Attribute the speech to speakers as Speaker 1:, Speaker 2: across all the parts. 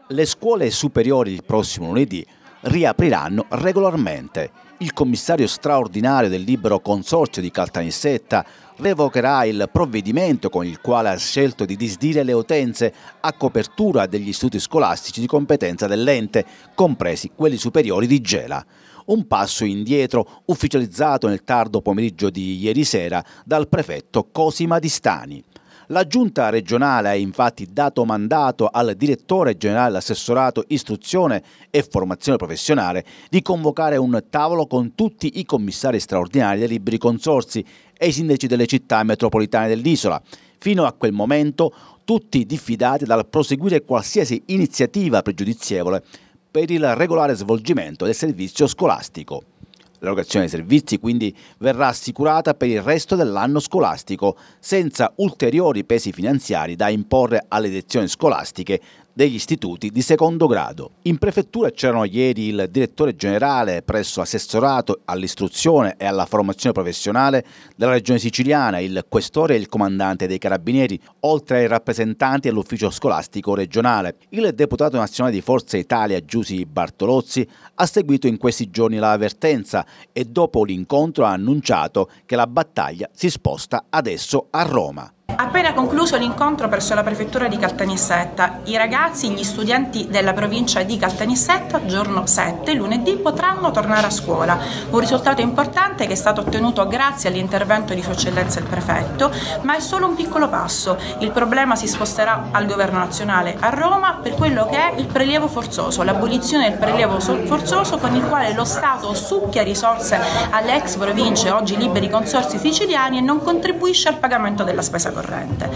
Speaker 1: Le scuole superiori il prossimo lunedì riapriranno regolarmente. Il commissario straordinario del libero consorzio di Caltanissetta revocherà il provvedimento con il quale ha scelto di disdire le utenze a copertura degli istituti scolastici di competenza dell'ente, compresi quelli superiori di Gela. Un passo indietro ufficializzato nel tardo pomeriggio di ieri sera dal prefetto Cosima Di Stani. La Giunta regionale ha infatti dato mandato al direttore generale dell'assessorato istruzione e formazione professionale di convocare un tavolo con tutti i commissari straordinari dei liberi consorzi e i sindaci delle città metropolitane dell'isola. Fino a quel momento tutti diffidati dal proseguire qualsiasi iniziativa pregiudizievole per il regolare svolgimento del servizio scolastico. L'erogazione dei servizi quindi verrà assicurata per il resto dell'anno scolastico, senza ulteriori pesi finanziari da imporre alle direzioni scolastiche degli istituti di secondo grado. In prefettura c'erano ieri il direttore generale presso l'assessorato all'istruzione e alla formazione professionale della regione siciliana, il questore e il comandante dei carabinieri, oltre ai rappresentanti dell'ufficio scolastico regionale. Il deputato nazionale di Forza Italia Giusy Bartolozzi ha seguito in questi giorni l'avvertenza e dopo l'incontro ha annunciato che la battaglia si sposta adesso a Roma.
Speaker 2: Appena concluso l'incontro presso la prefettura di Caltanissetta, i ragazzi, gli studenti della provincia di Caltanissetta, giorno 7, lunedì, potranno tornare a scuola. Un risultato importante che è stato ottenuto grazie all'intervento di Sua Eccellenza il Prefetto, ma è solo un piccolo passo. Il problema si sposterà al Governo nazionale a Roma per quello che è il prelievo forzoso, l'abolizione del prelievo forzoso con il quale lo Stato succhia risorse alle ex province, oggi liberi consorzi siciliani, e non contribuisce al pagamento della spesa corrente.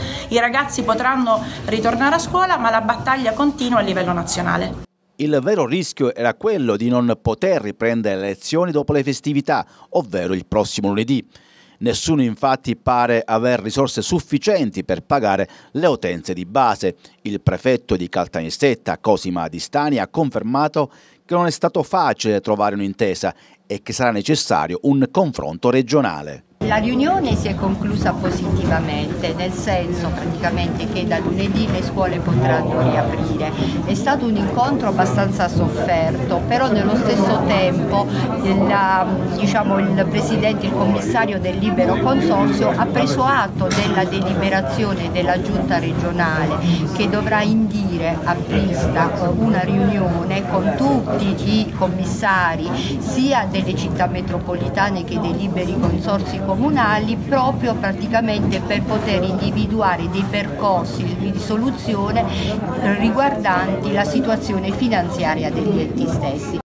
Speaker 2: I ragazzi potranno ritornare a scuola, ma la battaglia continua a livello nazionale.
Speaker 1: Il vero rischio era quello di non poter riprendere le lezioni dopo le festività, ovvero il prossimo lunedì. Nessuno infatti pare aver risorse sufficienti per pagare le utenze di base. Il prefetto di Caltanissetta, Cosima Di Stani, ha confermato che non è stato facile trovare un'intesa e che sarà necessario un confronto regionale.
Speaker 3: La riunione si è conclusa positivamente, nel senso praticamente che da lunedì le scuole potranno riaprire. È stato un incontro abbastanza sofferto, però nello stesso tempo il presidente, il commissario del libero consorzio ha preso atto della deliberazione della giunta regionale che dovrà indire a Prista una riunione con tutti i commissari sia delle città metropolitane che dei liberi consorzi comunali, proprio praticamente per poter individuare dei percorsi di soluzione riguardanti la situazione finanziaria degli enti stessi.